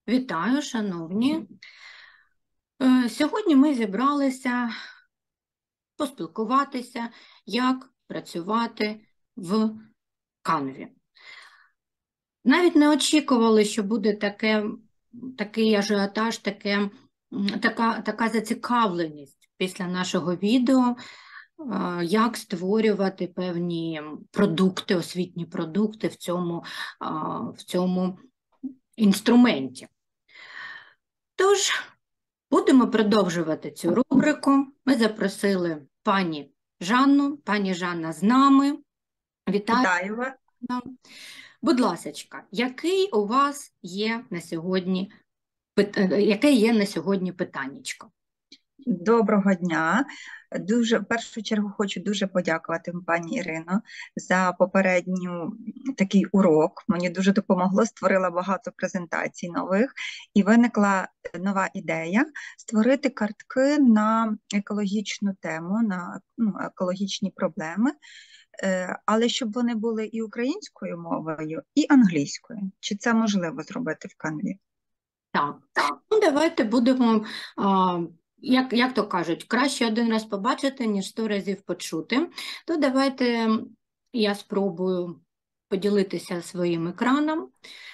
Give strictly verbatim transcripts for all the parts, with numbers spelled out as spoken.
Вітаю, шановні. Сьогодні ми зібралися поспілкуватися, як працювати в Canva. Навіть не очікували, що буде таке, такий ажіотаж, таке, така, така зацікавленість після нашого відео, як створювати певні продукти, освітні продукти в цьому, в цьому інструменті. Тож, будемо продовжувати цю рубрику. Ми запросили пані Жанну. Пані Жанна з нами. Вітаю. Вітаю вас. Будь ласочка, який у вас є на сьогодні, яке є на сьогодні питаннячко? Доброго дня. Дуже, в першу чергу хочу дуже подякувати пані Ірино за попередню такий урок. Мені дуже допомогло, створила багато презентацій нових і виникла нова ідея створити картки на екологічну тему, на ну, екологічні проблеми, але щоб вони були і українською мовою, і англійською. Чи це можливо зробити в Canva? Так, так. Ну, давайте будемо... А... Як, як то кажуть, краще один раз побачити, ніж сто разів почути. То давайте я спробую поділитися своїм екраном.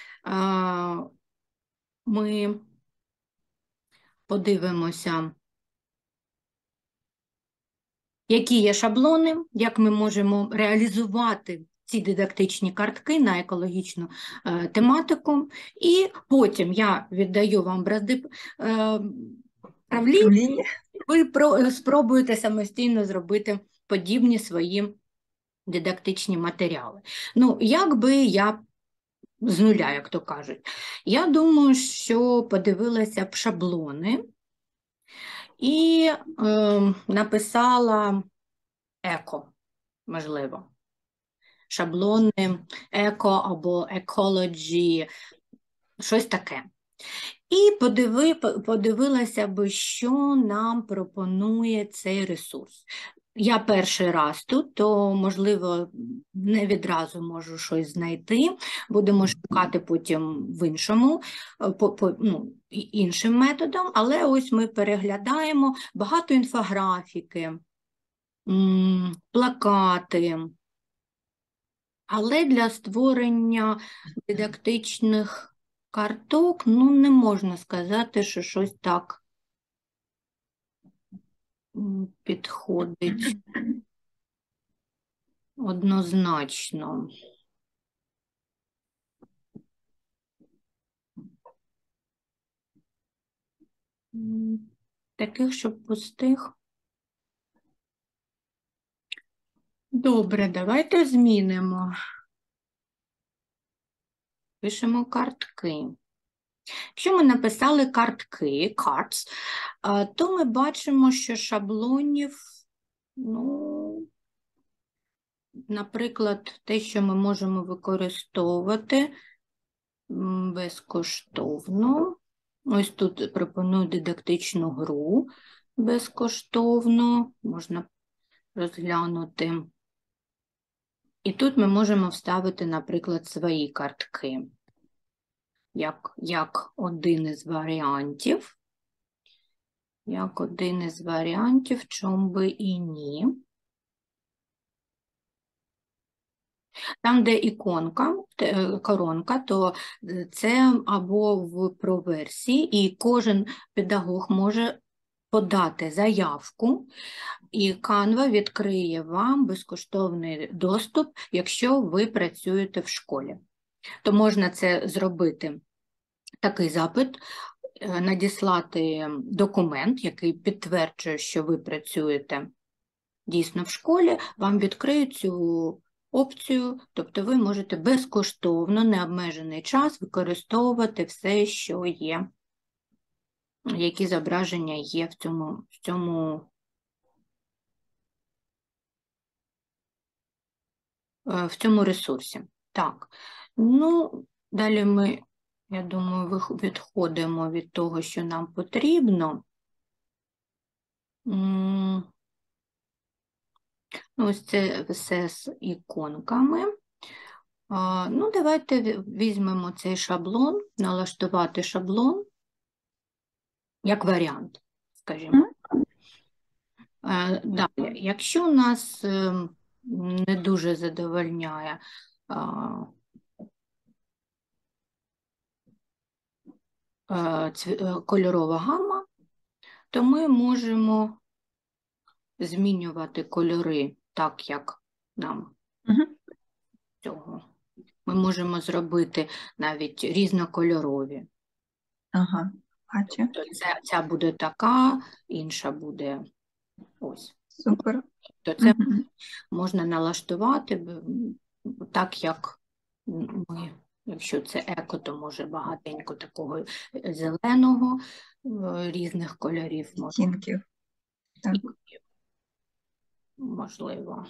Ми подивимося, які є шаблони, як ми можемо реалізувати ці дидактичні картки на екологічну е, тематику. І потім я віддаю вам бразди е, правління, ви про, спробуєте самостійно зробити подібні свої дидактичні матеріали. Ну, як би я з нуля, як то кажуть. Я думаю, що подивилася б шаблони і е, написала еко, можливо. Шаблони еко або екологі, щось таке. І подиви, подивилася би, що нам пропонує цей ресурс. Я перший раз тут, то, можливо, не відразу можу щось знайти. Будемо шукати потім в іншому, по, по, ну, іншим методом, але ось ми переглядаємо багато інфографіки, плакати. Але для створення дидактичних карток, ну, не можна сказати, що щось так підходить однозначно. Таких, щоб пустих. Добре, давайте змінимо. Пишемо картки. Якщо ми написали картки, cards, то ми бачимо, що шаблонів, ну, наприклад, те, що ми можемо використовувати безкоштовно. Ось тут пропоную дидактичну гру безкоштовно, можна розглянути. І тут ми можемо вставити, наприклад, свої картки, як, як один із варіантів. Як один із варіантів, чому би і ні. Там, де іконка, коронка, то це або в проверсії, і кожен педагог може подати заявку, і Canva відкриє вам безкоштовний доступ, якщо ви працюєте в школі. То можна це зробити, такий запит, надіслати документ, який підтверджує, що ви працюєте дійсно в школі, вам відкриють цю опцію, тобто ви можете безкоштовно, необмежений час використовувати все, що є, які зображення є в цьому, в цьому, в цьому ресурсі. Так, ну, далі ми, я думаю, відходимо від того, що нам потрібно. Ось це все з іконками. А, ну, давайте візьмемо цей шаблон, налаштувати шаблон як варіант, скажімо. Е, Далі, якщо нас е, не дуже задовольняє а, е, цві- е, кольорова гама, то ми можемо змінювати кольори так, як нам Мгм. цього. Ми можемо зробити навіть різнокольорові. Ага, бачу. То ця, ця буде така, інша буде ось. Супер. То це Мгм. можна налаштувати б- так, як ми, якщо це еко, то може багатенько такого зеленого, е, різних кольорів мож- Відтінків. Так. можливо.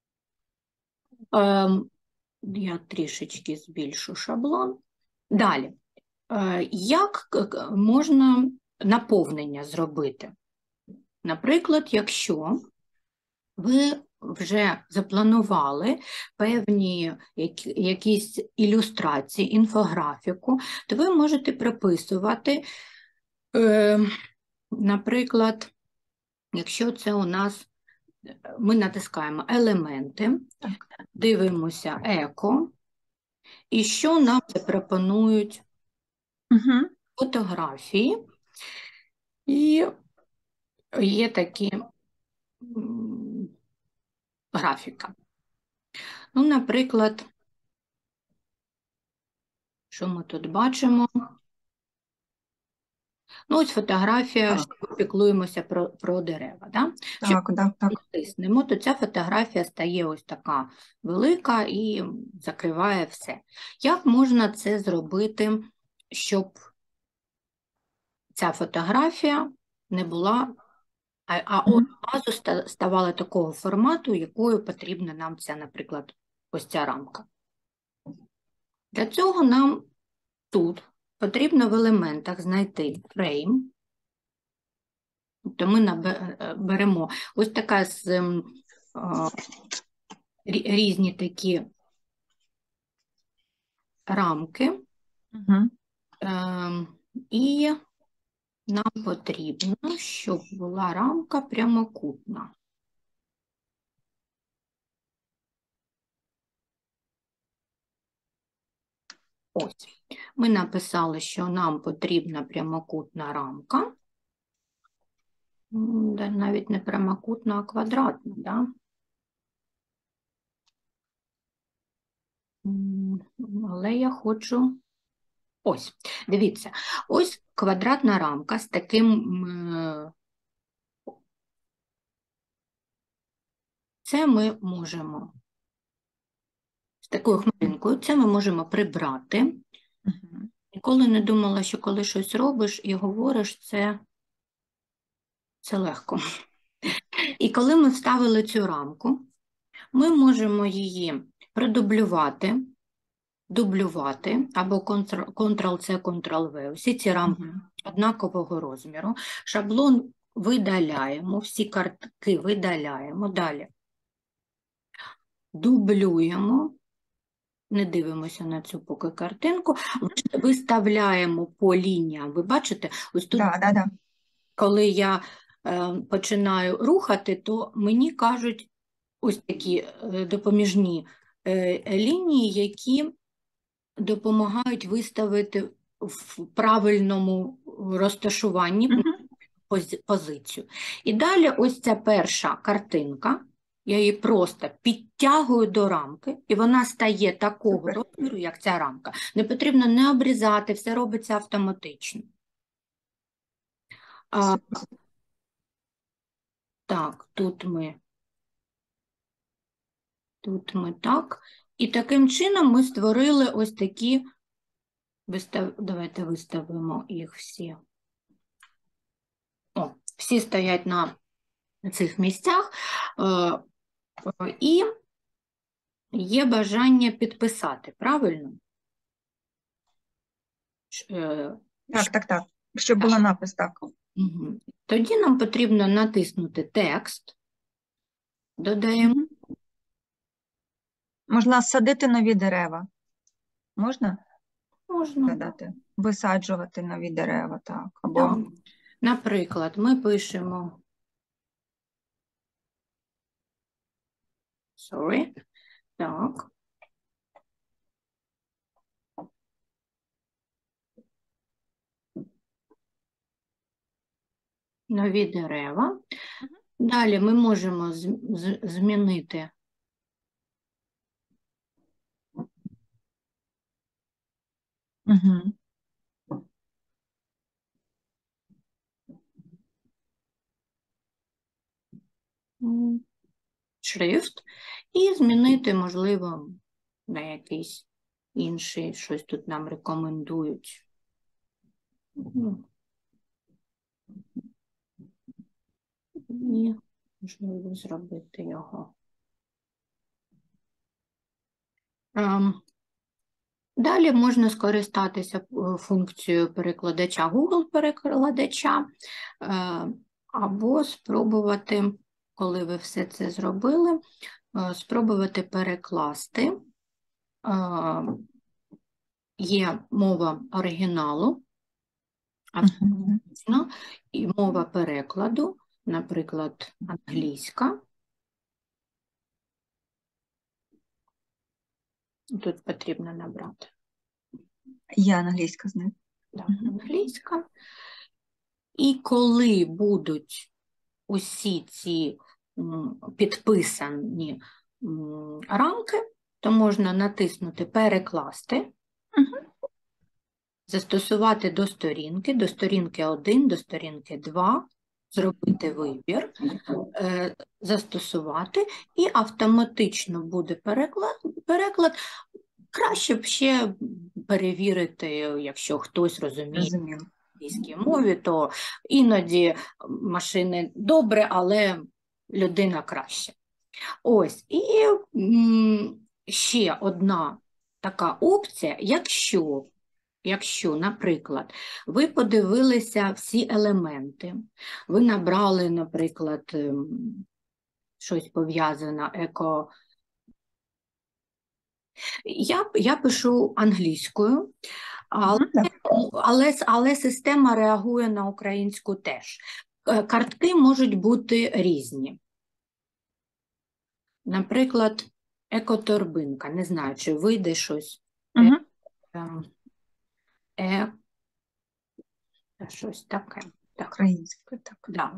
Ем, Я трішечки збільшу шаблон. Далі. Е, Як к- к- можна наповнення зробити? Наприклад, якщо ви вже запланували певні які- якісь ілюстрації, інфографіку, то ви можете приписувати, е, наприклад, якщо це у нас, ми натискаємо елементи, Так. дивимося еко, і що нам запропонують Угу. фотографії, і є такі м, графіка. Ну, наприклад, що ми тут бачимо? Ну, ось фотографія, Так. що ми піклуємося про, про дерева. Да? Якщо Так, так, так. натиснемо, то ця фотографія стає ось така велика і закриває все. Як можна це зробити, щоб ця фотографія не була, а, а Мгм. одразу ста- ставала такого формату, якою потрібна нам ця, наприклад, ось ця рамка? Для цього нам тут потрібно в елементах знайти фрейм. Тобто ми набе- беремо ось така з ем, а, рі- різні такі рамки, Угу. ем, і нам потрібно, щоб була рамка прямокутна. Ось. Ми написали, що нам потрібна прямокутна рамка. М, да, навіть не прямокутна, а квадратна, да? М, Але я хочу. Ось, дивіться, ось квадратна рамка з таким, м, це ми можемо, з такою хмаринкою, це ми можемо прибрати. Угу. Ніколи не думала, що коли щось робиш і говориш, це, це легко. І коли ми вставили цю рамку, ми можемо її продублювати, дублювати, або контрол-С, контрол-В. Усі ці рамки Угу. однакового розміру. Шаблон видаляємо, всі картки видаляємо. Далі дублюємо, не дивимося на цю поки картинку, виставляємо по лініям. Ви бачите, ось тут, Да, да, да. коли я е, починаю рухати, то мені кажуть ось такі е, допоміжні е, лінії, які допомагають виставити в правильному розташуванні Угу. пози- позицію. І далі ось ця перша картинка, я її просто підтягую до рамки, і вона стає такого Супер. розміру, як ця рамка. Не потрібно не обрізати, все робиться автоматично. А, Супер. так, тут ми, тут ми так. І таким чином ми створили ось такі, вистав... давайте виставимо їх всі. О, всі стоять на цих місцях. Е, І є бажання підписати, правильно? Ш- е, Так, так, так. Щоб була напис, так. Мгм. Тоді нам потрібно натиснути текст, додаємо, Угу. Можна садити нові дерева. Можна Можна. додати? Висаджувати нові дерева, так. Або Так. Наприклад, ми пишемо sorry. Так. Нові дерева. Далі ми можемо з- з- змінити Угу. м, шрифт і змінити, можливо, на якийсь інший, щось тут нам рекомендують. Ну, і можливо зробити його. Ем, Далі можна скористатися е, функцією перекладача Google-перекладача, е, або спробувати, коли ви все це зробили, е, спробувати перекласти. Е, Є мова оригіналу, Угу. автоматична, і мова перекладу, наприклад, англійська. Тут потрібно набрати. Я англійська знаю. Так, Мгм. англійська. І коли будуть усі ці м, підписані м, рамки, то можна натиснути «Перекласти», Мгм. застосувати до сторінки, до сторінки один, до сторінки два, зробити вибір, е, застосувати, і автоматично буде переклад. переклад. Краще б ще перевірити, якщо хтось розуміє Розуміло. англійській мові, то іноді машини добре, але людина краще. Ось, і м, ще одна така опція, якщо, якщо, наприклад, ви подивилися всі елементи, ви набрали, наприклад, ем, щось пов'язане еко. Я, я пишу англійською, але, Мгм. Так. але, але система реагує на українську теж. Е, Картки можуть бути різні. Наприклад, екоторбинка. Не знаю, чи вийде щось. Е, Мгм. ем, е, щось таке. Так, Українською, так. да.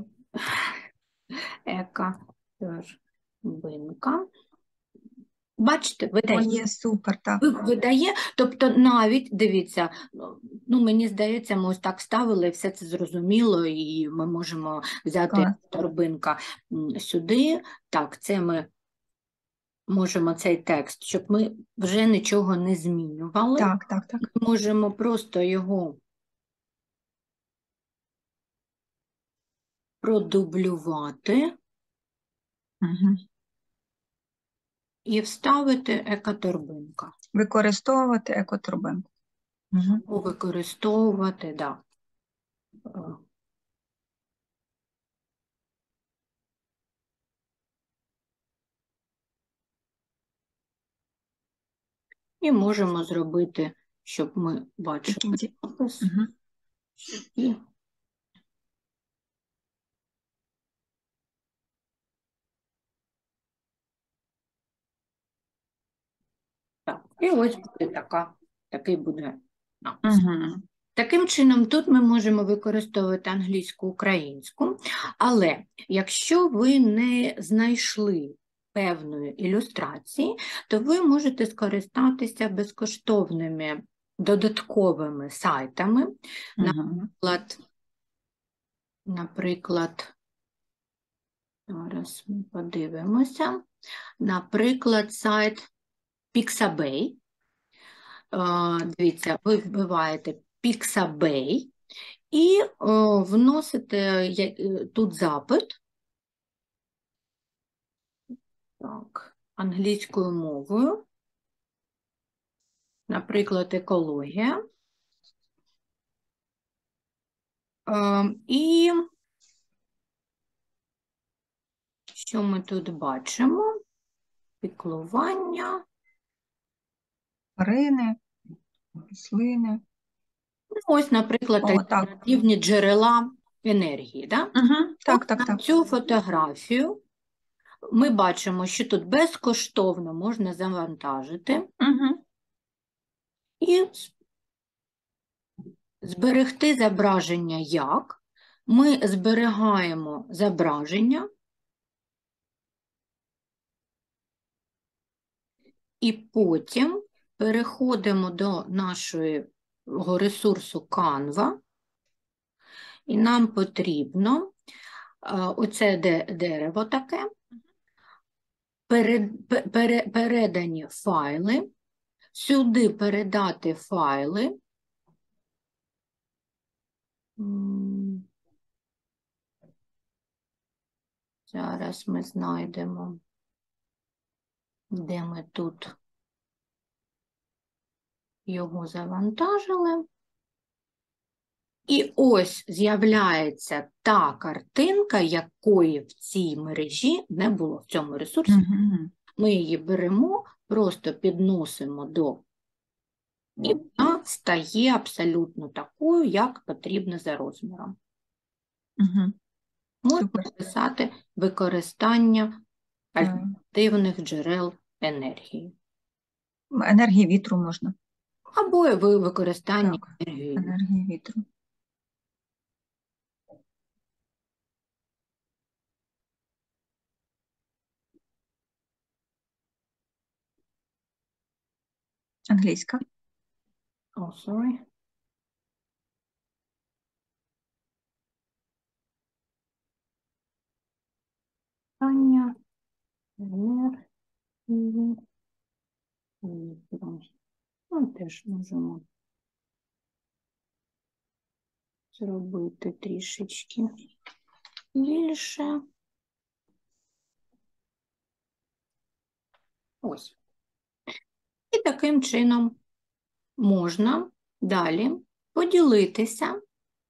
Екоторбинка. Бачите, О, видає. є, супер, так. Ви- Видає, тобто навіть, дивіться, ну мені здається, ми ось так ставили, і все це зрозуміло, і ми можемо взяти Клас. торбинка м, сюди. Так, це ми можемо цей текст, щоб ми вже нічого не змінювали. Так, так, так. Ми можемо просто його продублювати Угу. і вставити екоторбинка. Використовувати екоторбинку. Угу. Або використовувати, да. Е, І можемо зробити, щоб ми бачили Кінці. напис. Угу. І так, і ось буде така, такий буде напис. Угу. Таким чином, тут ми можемо використовувати англійську, українську, але якщо ви не знайшли певної ілюстрації, то ви можете скористатися безкоштовними додатковими сайтами, Угу. наприклад, наприклад, зараз ми подивимося, наприклад, сайт Pixabay. Е, Дивіться, ви вбиваєте Pixabay і о, вносите я- е, тут запит так, англійською мовою, наприклад, екологія. Е, І що ми тут бачимо? Піклування. Тварини, рослини. Ну, ось, наприклад, О, так. альтернативні джерела енергії. Да? Угу. Так, От так, на так. цю фотографію ми бачимо, що тут безкоштовно можна завантажити Угу. і з- зберегти зображення як? Ми зберігаємо зображення і потім переходимо до нашого ресурсу Canva, і нам потрібно а, оце де- дерево таке, перед- пе- пере- передані файли, сюди передати файли. М, Зараз ми знайдемо, де ми тут його завантажили. І ось з'являється та картинка, якої в цій мережі не було, в цьому ресурсі. Угу. Ми її беремо, просто підносимо до, і вона стає абсолютно такою, як потрібно за розміром. Угу. Можна Супер. писати використання Так. альтернативних джерел енергії. Енергії вітру можна. Або ви використання Так. енергії. Енергії вітру. Англійська. Oh, sorry. Використання енергії вітру. Ну, теж можемо зробити трішечки більше. Ось. І таким чином можна далі поділитися,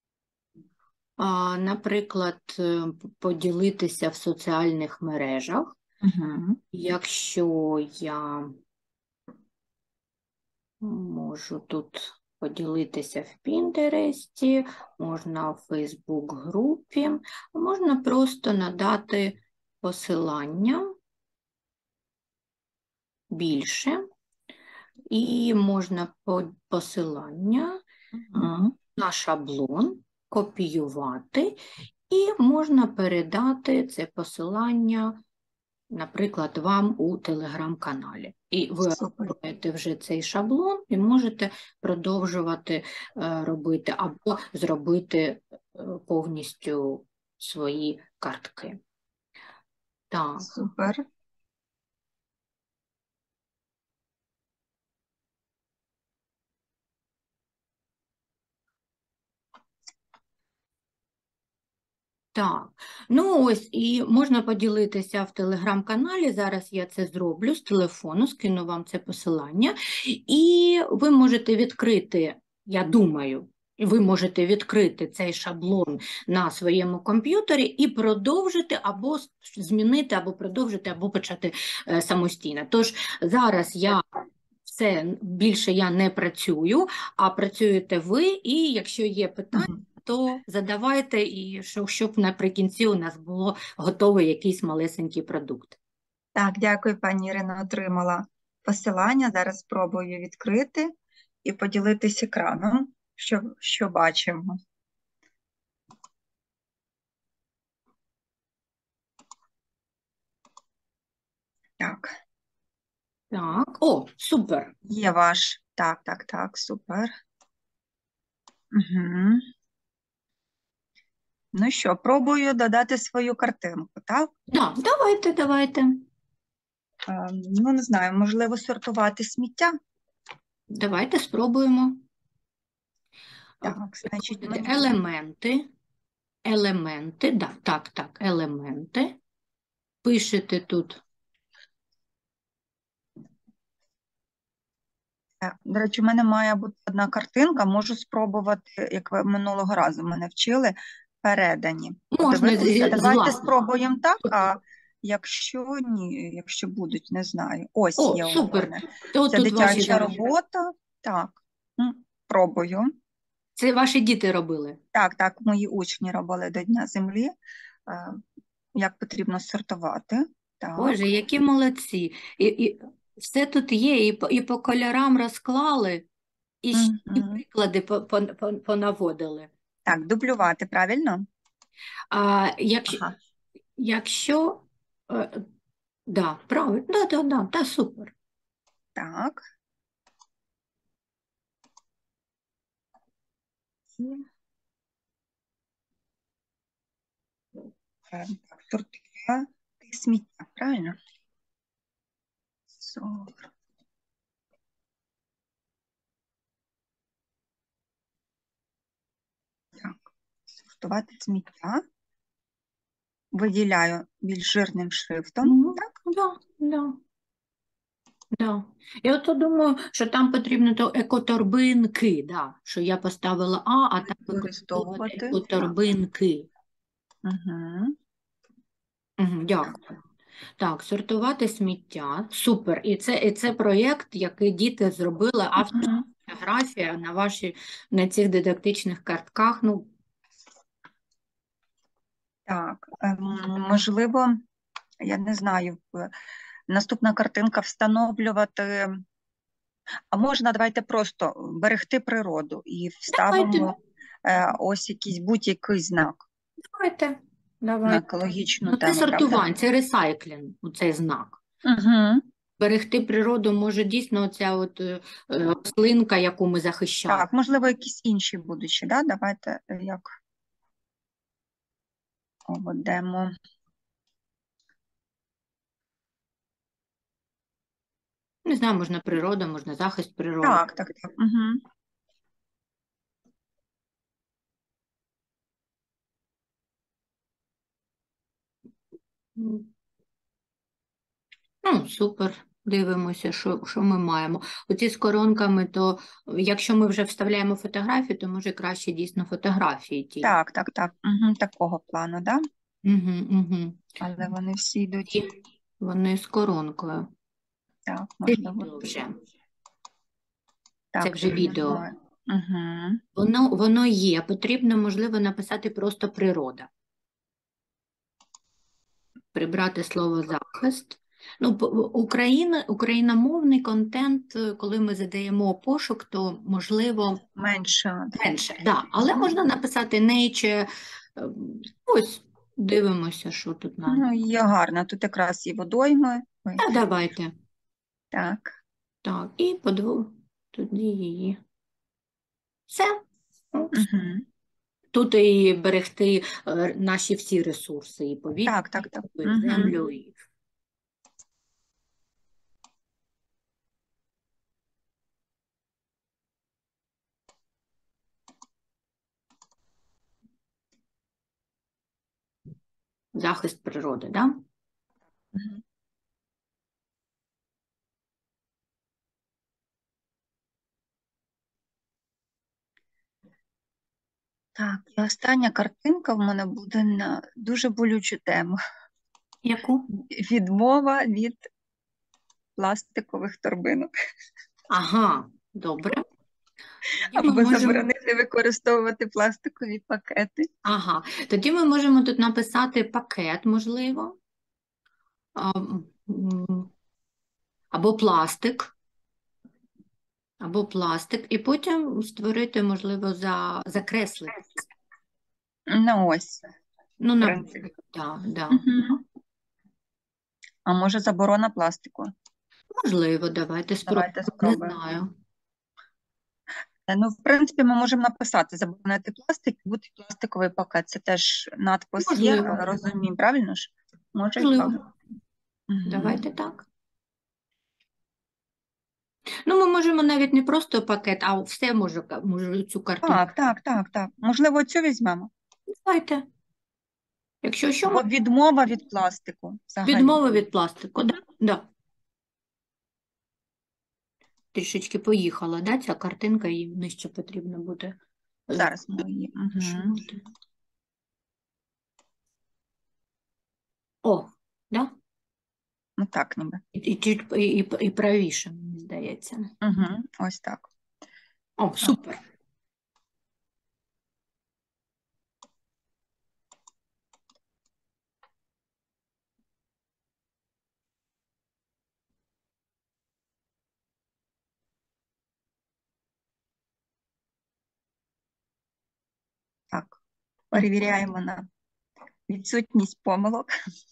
а, наприклад, е, поділитися в соціальних мережах. Угу. Якщо я можу тут поділитися в Пінтересті, можна в Фейсбук-групі, можна просто надати посилання більше, і можна по- посилання Угу. на шаблон копіювати, і можна передати це посилання, наприклад, вам у телеграм-каналі. І ви Супер. маєте вже цей шаблон і можете продовжувати е, робити або зробити е, повністю свої картки. Так. Супер. Так, ну ось і можна поділитися в телеграм-каналі. Зараз я це зроблю з телефону, скину вам це посилання. І ви можете відкрити, я думаю, ви можете відкрити цей шаблон на своєму комп'ютері і продовжити або змінити, або продовжити, або почати е, самостійно. Тож зараз я все, більше я не працюю, а працюєте ви, і якщо є питання, Угу. то задавайте, і щоб, щоб наприкінці у нас було готовий якийсь малесенький продукт. Так, дякую, пані Ірина, отримала посилання. Зараз спробую відкрити і поділитись екраном, що, що бачимо. Так, Так, о, супер. є ваш. Так, так, так, супер. Угу. Ну що, пробую додати свою картинку, так? Да, давайте, давайте. Ем, ну, не знаю, можливо, сортувати сміття. Давайте спробуємо. Так, значить, Виходите мені... елементи, елементи, да, так, так, елементи. Пишете тут. Так, до речі, у мене має бути одна картинка, можу спробувати, як ви минулого разу мене вчили, передані. Можна з- Подивитися. з Давайте власного. спробуємо так, а Якщо ні, якщо будуть, не знаю. Ось О, є у супер. мене. То Це тут ваші дитяча замовлення. робота. Так, м, пробую. Це ваші діти робили? Так, так, мої учні робили до Дня землі. Е, Як потрібно сортувати. Боже, Так. які молодці. І, і все тут є, і по, і по кольорам розклали, і ще і Мгм. приклади по- по- по- понаводили. Так, дублювати, правильно? А якщо, Ага. якщо е, да, правильно, да, да, да, та супер. Так. Е, Так, сортувати сміття, правильно? Сор- Так, сортувати сміття. Виділяю більш жирним шрифтом. Ну, Так, да, да, да. Я от думаю, що там потрібно то екоторбинки, да, що я поставила А, а там використовувати використовувати. Так. екоторбинки. Угу. Мгм, дякую. Так, сортувати сміття. Супер. І це, і це проєкт, який діти зробили, авторська Угу. графія на ваші, на цих дидактичних картках. Ну, Так, ем, можливо, я не знаю, в- наступна картинка встановлювати, а можна давайте просто берегти природу і давайте, вставимо е, ось якийсь будь-який знак давайте, на давайте. екологічну Ну, це тему, правда? сортування, це ресайклінг, цей знак. Угу. Берегти природу може дійсно оця от е, е, рослинка, яку ми захищаємо. Так, можливо, якісь інші будуть ще, да? Давайте е, як обведемо. Не знаю, можна природа, можна захист природи. Так, так, так. Угу. Ну, супер. Дивимося, що, що ми маємо. Оці з коронками, то якщо ми вже вставляємо фотографію, то може краще дійсно фотографії ті. Так, так, так. Угу. Такого плану, да? Угу, угу. Але вони всі йдуть. Вони з коронкою. Так, Це можливо. відео вже. Це Так, вже відео. Угу. Воно, воно є. Потрібно, можливо, написати просто природа. Прибрати слово захист. Ну, по- Україна, україномовний контент, е, коли ми задаємо пошук, то можливо Менше. менше. Да. Але можна написати nature. е, Ось дивимося, що тут нам. Ну, є гарно. Тут якраз і водойми. Ой, Та давайте. так. Так, і подву тоді її. Все. Ну, Угу. тут і берегти е, наші всі ресурси, і повітря, Так, так, так. і Угу. землю, і захист природи, да? Угу. Так, і остання картинка в мене буде на дуже болючу тему. Яку? Відмова від пластикових торбинок. Ага, добре. Тоді ми Або можемо, заборонити використовувати пластикові пакети. ага, тоді ми можемо тут написати пакет, можливо, а, м, або пластик, або пластик, і потім створити, можливо, за, закреслити. Ну ось, Ну, в на, принципі. да, да. Угу. А може заборона пластику? Можливо, давайте спробуємо, Давайте не спробуємо. знаю. Е, Ну, в принципі, ми можемо написати заборонити пластик, бути пластиковий пакет. Це теж надпис є, Можливо. але розуміємо, правильно ж? Може і Можливо. так. Угу. Давайте так. Ну, ми можемо навіть не просто пакет, а все може, може цю картинку. Так, так, так, так. Можливо, цю візьмемо. Давайте. Якщо що, Бо відмова від пластику взагалі. відмова від пластику, да, да. Трішечки поїхала, да, ця картинка, і нижче потрібно буде Зараз ми її. Угу. зашивати. О, да? Ну так ніби. І, і, чуть- і, і, і правіше, мені здається. Угу. Ось так. О, супер. Так. Перевіряємо на відсутність помилок.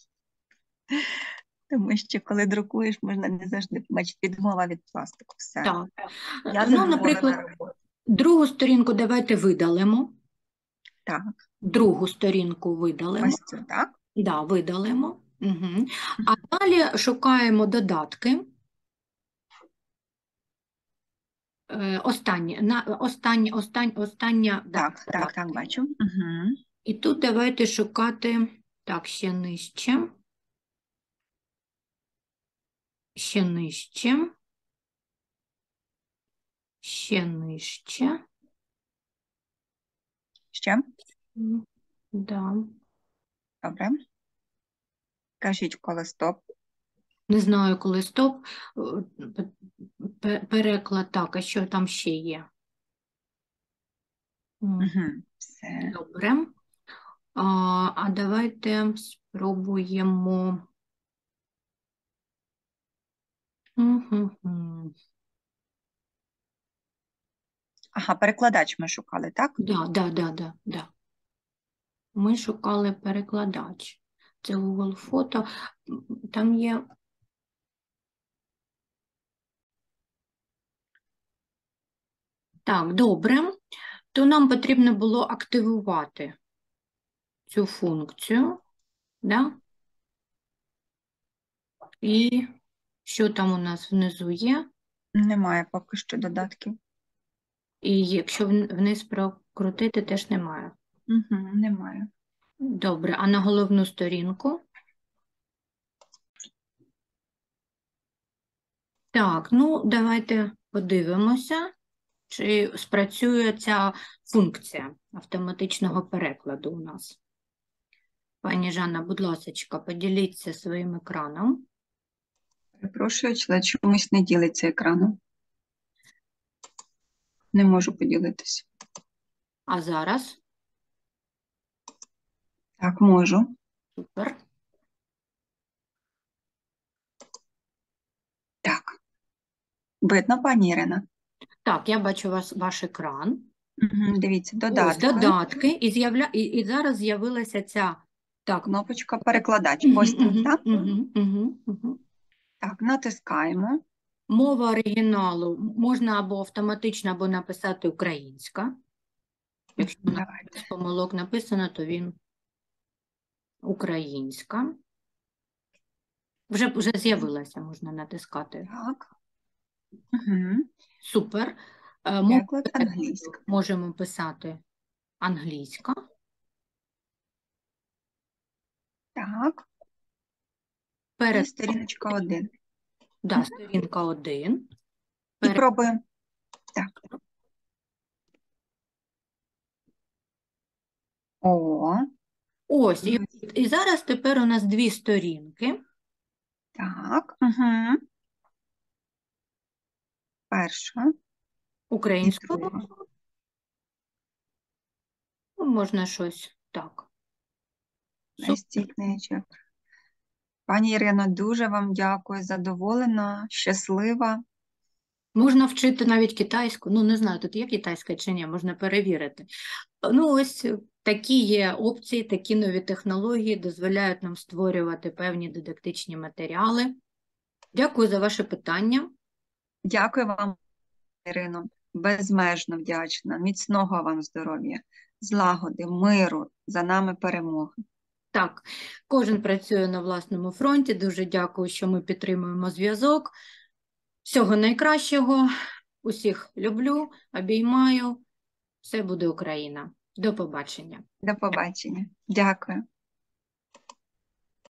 Тому що коли друкуєш, можна не завжди бачити відмова від пластику. Все. Так. Я Ну, задоволена наприклад, роботою. другу сторінку давайте видалимо. Так, Другу сторінку видалимо. ось цю, так? Да, видалимо. Угу. А далі шукаємо додатки. Е, Останні, на, останні, останні, остання, да, Так, так, додатки. так, бачу. Угу. І тут давайте шукати, так, ще нижче. Ще нижче. Ще нижче. Ще? М, Да. Добре. Кажіть, коли стоп. Не знаю, коли стоп. Е, пе- Переклад, так, а що там ще є? М, Угу. Все. Добре. А, а давайте спробуємо. Мгм. Ага, перекладач ми шукали, так? Да, да, да, да, да. Ми шукали перекладач. Це Google фото. М, Там є. Так, добре. То нам потрібно було активувати цю функцію, да? І що там у нас внизу є? Немає поки що додатків. І якщо вн- вниз прокрутити, теж немає. Угу, немає. Добре, а на головну сторінку? Так, ну давайте подивимося, чи спрацює ця функція автоматичного перекладу у нас. Пані Жанна, будь ласка, поділіться своїм екраном. Перепрошую, але чомусь не ділиться екраном. Не можу поділитися. А зараз? Так, можу. Супер. Так. Видно, пані Ірина? Так, я бачу вас, ваш екран. Угу, дивіться, Ось додатки. додатки, і, з'явля... і, і зараз з'явилася ця... Так. Кнопочка перекладач. Угу, Ось тут, угу, так? угу, угу, угу. Так, натискаємо. Мова оригіналу можна або автоматично, або написати українська. Якщо на Давайте. помилок написано, то він українська. Вже, вже з'явилася, можна натискати. Так. Угу. Супер. Е, Мову Переклад англійська. можемо писати англійська. Так. І Перед, сторіночка один. да, сторінка один. І Перед- пробуємо. Так. О, Ось, і, і зараз тепер у нас дві сторінки. так. Угу. Перша. І Українською. друга. Ну, можна щось так. Супер. Ось цей книжок. Пані Ірино, дуже вам дякую, задоволена, щаслива. Можна вчити навіть китайську. Ну, не знаю, тут є китайська чи ні, можна перевірити. Ну, ось такі є опції, такі нові технології дозволяють нам створювати певні дидактичні матеріали. Дякую за ваше питання. Дякую вам, Ірино, безмежно вдячна, міцного вам здоров'я, злагоди, миру, за нами перемоги. Так, кожен працює на власному фронті. Дуже дякую, що ми підтримуємо зв'язок. Всього найкращого. Усіх люблю, обіймаю. Все буде Україна. До побачення. До побачення. Дякую.